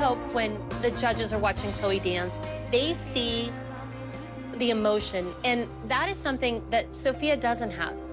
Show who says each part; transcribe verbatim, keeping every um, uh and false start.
Speaker 1: hope when the judges are watching Chloe dance, they see the emotion. And that is something that Sophia doesn't have.